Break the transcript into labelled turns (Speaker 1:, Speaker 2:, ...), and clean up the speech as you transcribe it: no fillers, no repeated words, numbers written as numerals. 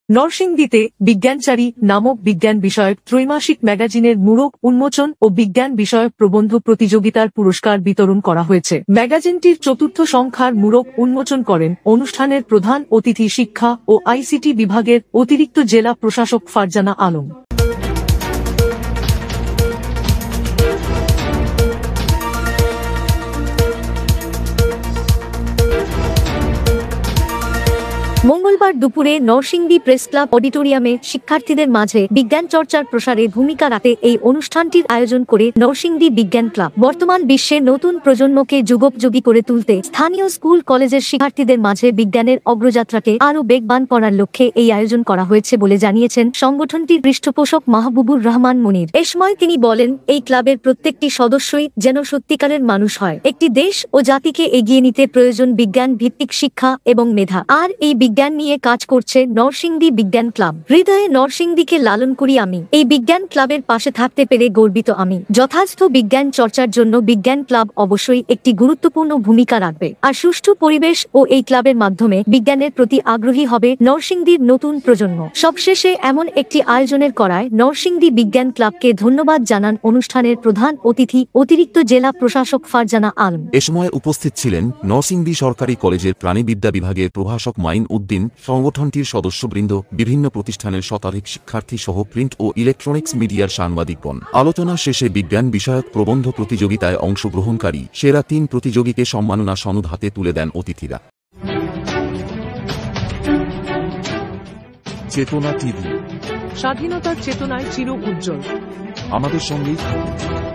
Speaker 1: নরসিংদীতে বিজ্ঞানচারী নামক বিজ্ঞান বিষয়ক ত্রৈমাসিক ম্যাগাজিনের মূরক উন্মোচন ও বিজ্ঞান বিষয়ক প্রবন্ধ প্রতিযোগিতার পুরস্কার বিতরণ করা হয়েছে। ম্যাগাজিনটির চতুর্থ সংখ্যার মূরক উন্মোচন করেন অনুষ্ঠানের প্রধান অতিথি শিক্ষা ও আইসিটি বিভাগের অতিরিক্ত জেলা প্রশাসক ফারজানা আলম। মঙ্গলবার দুপুরে নরসিংদী প্রেস ক্লাব অডিটোরিয়ামে শিক্ষার্থীদের মাঝে বিজ্ঞান চর্চার প্রসারে ভূমিকা রাখতে এই অনুষ্ঠানটির আয়োজন করে নরসিংদী বিজ্ঞান ক্লাব। বর্তমান বিশ্বে নতুন প্রজন্মকে যুগোপযোগী করে তুলতে স্থানীয় স্কুল কলেজের শিক্ষার্থীদের মাঝে বিজ্ঞানের অগ্রযাত্রাকে আরও বেগবান করার লক্ষ্যে এই আয়োজন করা হয়েছে বলে জানিয়েছেন সংগঠনটির পৃষ্ঠপোষক মাহবুবুর রহমান মুনির। এ সময় তিনি বলেন, এই ক্লাবের প্রত্যেকটি সদস্যই যেন সত্যিকারের মানুষ হয়। একটি দেশ ও জাতিকে এগিয়ে নিতে প্রয়োজন বিজ্ঞান ভিত্তিক শিক্ষা এবং মেধা। আর এই বিজ্ঞান নিয়ে কাজ করছে নরসিংদী বিজ্ঞান ক্লাব। হৃদয়ে নরসিংদীকে লালন করি আমি। এই বিজ্ঞান ক্লাবের পাশে থাকতে পেরে গর্বিত আমি। যথার্থ বিজ্ঞান চর্চার জন্য বিজ্ঞান ক্লাব অবশ্যই একটি গুরুত্বপূর্ণ ভূমিকা রাখবে। আর সুষ্ঠু পরিবেশ ও এই ক্লাবের মাধ্যমে বিজ্ঞানের প্রতি আগ্রহী হবে নরসিংদীর নতুন প্রজন্ম। সবশেষে এমন একটি আয়োজনের করায় নরসিংদী বিজ্ঞান ক্লাবকে ধন্যবাদ জানান অনুষ্ঠানের প্রধান অতিথি অতিরিক্ত জেলা প্রশাসক ফারজানা আলম।
Speaker 2: এ সময় উপস্থিত ছিলেন নরসিংদী সরকারি কলেজের প্রাণীবিদ্যা বিভাগের প্রভাষক মাইন উদ্দিন, সংগঠনটির সদস্যবৃন্দ, বিভিন্ন প্রতিষ্ঠানের শতাধিক শিক্ষার্থী সহ প্রিন্ট ও ইলেকট্রনিক্স মিডিয়ার সাংবাদিকগণ। আলোচনা শেষে বিজ্ঞান বিষয়ক প্রবন্ধ প্রতিযোগিতায় অংশগ্রহণকারী সেরা ৩ প্রতিযোগীকে সম্মাননা সনদ হাতে তুলে দেন অতিথিরা। চেতনা টিভি,
Speaker 1: স্বাধীনতার চেতনায় চির উজ্জ্বল।
Speaker 2: আমাদের সঙ্গেই থাকুন।